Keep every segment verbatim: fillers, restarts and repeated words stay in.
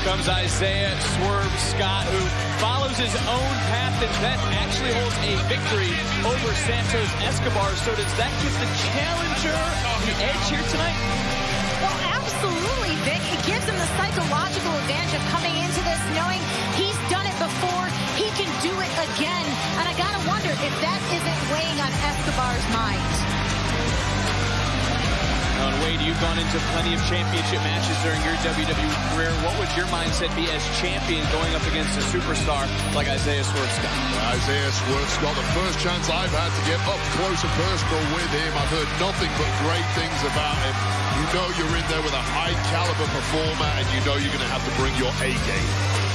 comes Isaiah Swerve Scott, who follows his own path and then actually holds a victory over Santos Escobar. So does that give the challenger the edge here tonight? Well, absolutely, Vic. It gives him the psychological advantage of coming into this knowing he's done it before, he can do it again. And I gotta wonder if that isn't weighing on Escobar's mind. And Wade, you've gone into plenty of championship matches during your W W E career. What would your mindset be as champion going up against a superstar like Isaiah Swerve Scott? Isaiah Swerve Scott, the first chance I've had to get up close and personal with him. I've heard nothing but great things about him. You know you're in there with a high-caliber performer, and you know you're going to have to bring your A game.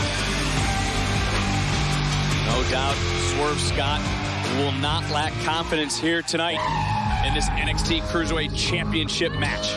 No doubt, Swerve Scott will not lack confidence here tonight in this N X T Cruiserweight Championship match.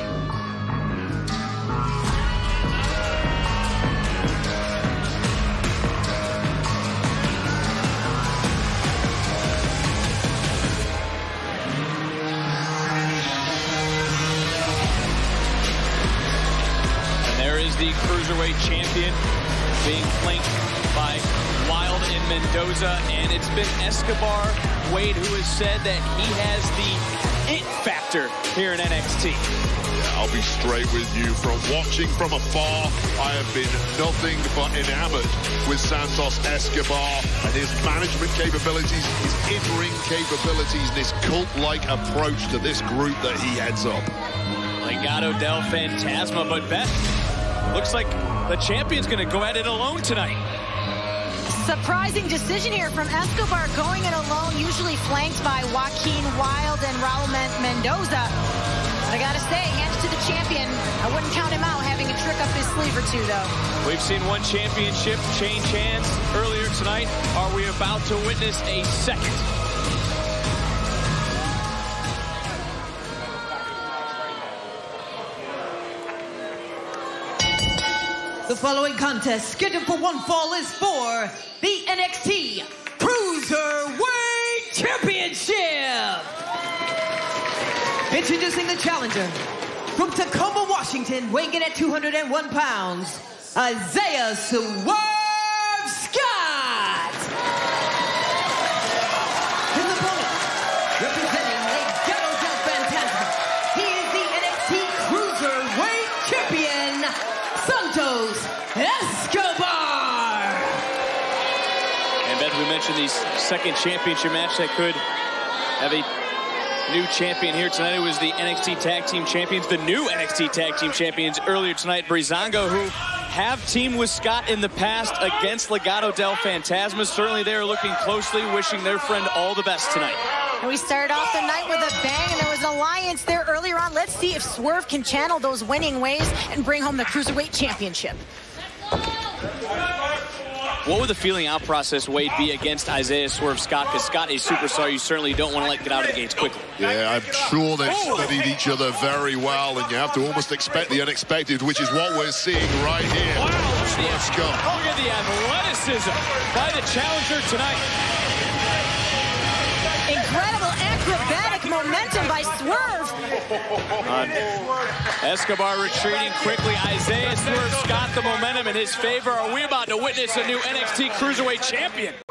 And there is the Cruiserweight champion being flanked by Wild and Mendoza, and it's been Escobar, Wade, who has said that he has the it factor here in N X T. Yeah, I'll be straight with you. From watching from afar, I have been nothing but enamored with Santos Escobar and his management capabilities, his in-ring capabilities, this cult-like approach to this group that he heads up. Legado del Fantasma, but Beth, looks like the champion's going to go at it alone tonight. Surprising decision here from Escobar, going it alone, usually flanked by Joaquin Wild and Raul Mendoza. But I gotta say, hands to the champion. I wouldn't count him out having a trick up his sleeve or two, though. We've seen one championship change hands earlier tonight. Are we about to witness a second? The following contest, scheduled for one fall, is for the N X T Cruiserweight Championship. Introducing the challenger from Tacoma, Washington, weighing in at two hundred one pounds, Isaiah Swerve Scott. His opponent, representing Legado del Fantasma, he is the N X T Cruiserweight Champion, Santos Escobar. And Ben, we mentioned these second championship match that could have a new champion here tonight. It was the N X T Tag Team Champions, the new N X T Tag Team Champions earlier tonight, Breezango, who have teamed with Scott in the past against Legado del Fantasma. Certainly they are looking closely, wishing their friend all the best tonight. And we started off the night with a bang, and there was an alliance there earlier on. Let's see if Swerve can channel those winning ways and bring home the Cruiserweight Championship. What would the feeling out process, Wade, be against Isaiah Swerve Scott? Because Scott is a superstar. You certainly don't want to let get out of the gates quickly. Yeah, I'm sure they've studied each other very well, and you have to almost expect the unexpected, which is what we're seeing right here. Wow, Swerve Scott. Look at the athleticism by the challenger tonight. Incredible acrobatic momentum by Swerve. Uh, Escobar retreating quickly. Isaiah Swerve Scott, the momentum in his favor. Are we about to witness a new N X T Cruiserweight champion?